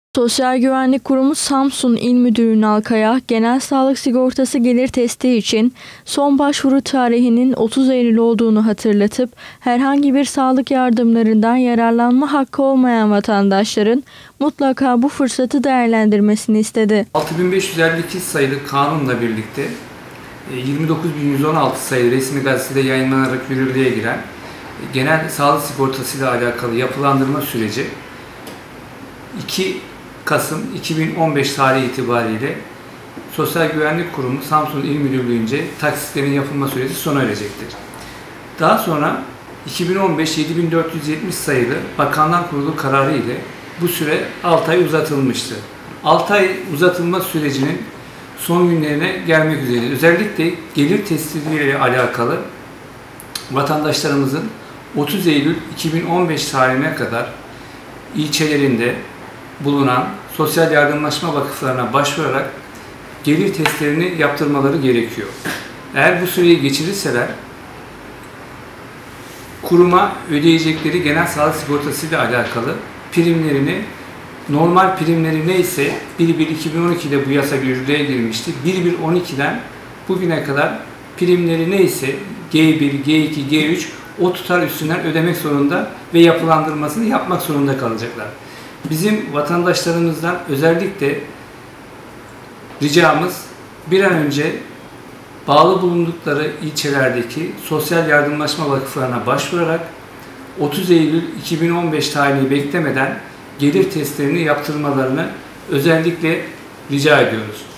Sosyal Güvenlik Kurumu Samsun İl Müdürü Nalkaya, genel sağlık sigortası gelir testi için son başvuru tarihinin 30 Eylül olduğunu hatırlatıp, herhangi bir sağlık yardımlarından yararlanma hakkı olmayan vatandaşların mutlaka bu fırsatı değerlendirmesini istedi. 6552 sayılı kanunla birlikte 29116 sayılı resmi gazetede yayınlanarak yürürlüğe giren genel sağlık sigortası ile alakalı yapılandırma süreci 2 Kasım 2015 tarihi itibariyle Sosyal Güvenlik Kurumu Samsun İl Müdürlüğü'nce taksitlerin yapılma süreci sona erecektir. Daha sonra 2015-7470 sayılı Bakanlar Kurulu kararı ile bu süre 6 ay uzatılmıştı. 6 ay uzatılma sürecinin son günlerine gelmek üzere. Özellikle gelir tespitiyle alakalı vatandaşlarımızın 30 Eylül 2015 tarihine kadar ilçelerinde bulunan sosyal yardımlaşma vakıflarına başvurarak gelir testlerini yaptırmaları gerekiyor. Eğer bu süreyi geçirirseler kuruma ödeyecekleri genel sağlık sigortası ile alakalı primlerini, normal primleri neyse 1.1.2012'de bu yasa yürürlüğe girmişti. 1.1.12'den bugüne kadar primleri neyse G1, G2, G3 o tutar üstünden ödemek zorunda ve yapılandırmasını yapmak zorunda kalacaklar. Bizim vatandaşlarımızdan özellikle ricamız bir an önce bağlı bulundukları ilçelerdeki sosyal yardımlaşma vakıflarına başvurarak 30 Eylül 2015 tarihini beklemeden gelir testlerini yaptırmalarını özellikle rica ediyoruz.